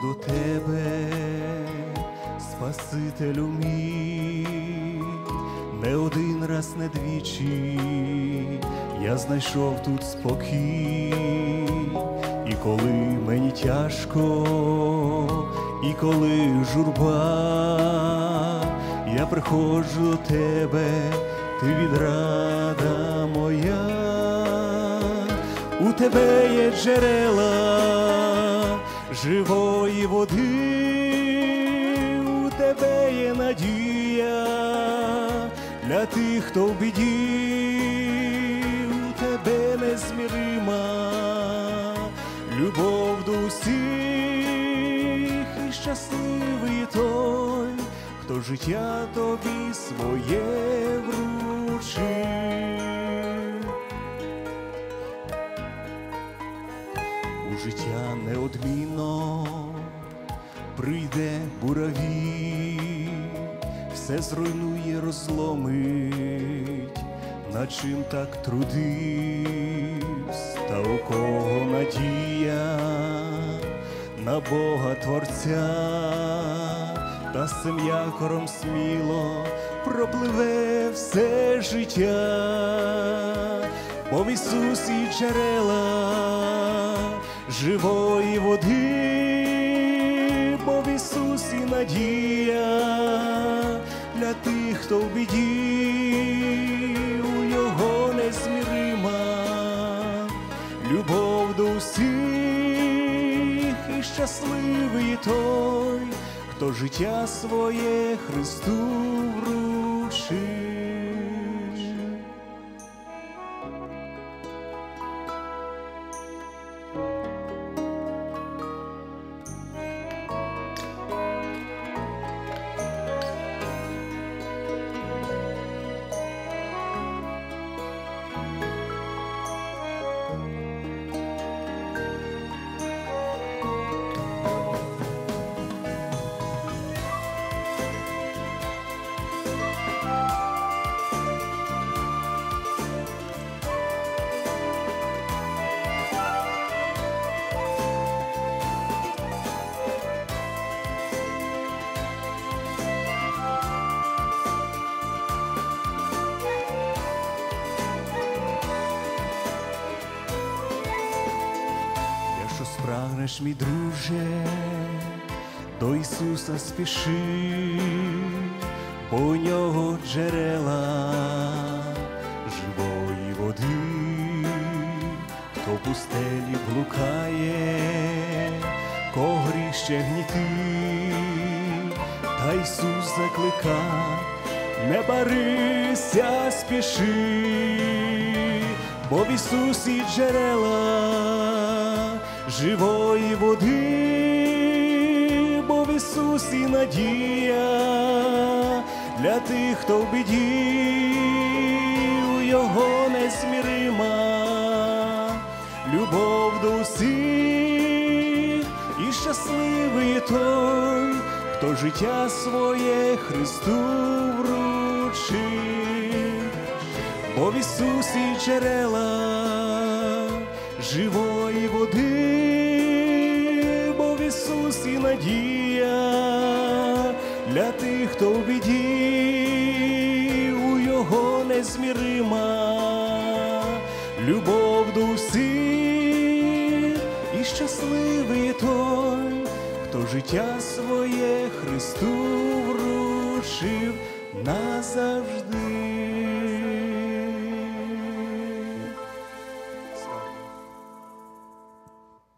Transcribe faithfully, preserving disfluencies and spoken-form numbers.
до тебе, Спасителю мій, не один раз, не двічі я знайшов тут спокій. І коли мені тяжко, і коли журба, я приходжу до тебе, ти відрада моя. У тебе є джерела живої води, у тебе є надія для тих, хто в біді, у тебе незмірима любов до усіх, і щасливий той, хто життя тобі своє вручив. У життя неодмінно прийде буравій, все зруйнує, розломить, над чим так трудився. Та у кого надія на Бога Творця, та з цим якором сміло пропливе все життя. Бо в Ісусі джерела живої води, бо в Ісусі надія для тих, хто в біді, у Його незмірима любов до усіх, і щасливий той, хто життя своє Христу вручив. Якщо спрагнеш, мій друже, до Ісуса спіши, бо у Нього джерела живої води. Хто в пустелі блукає, кого гріх ще гнітить, та Ісус заклика: не барися, спіши, бо в Ісусі джерела живої води, бо в Ісусі надія для тих, хто в біді, у Його незмірима любов до усіх, і щасливий той, хто життя своє Христу вручив. Бо в Ісусі джерела живої води, бо в Ісусі надія для тих, хто в біді, у Його незмірима любов до усіх, і щасливий той, хто життя своє Христу вручив назавжди.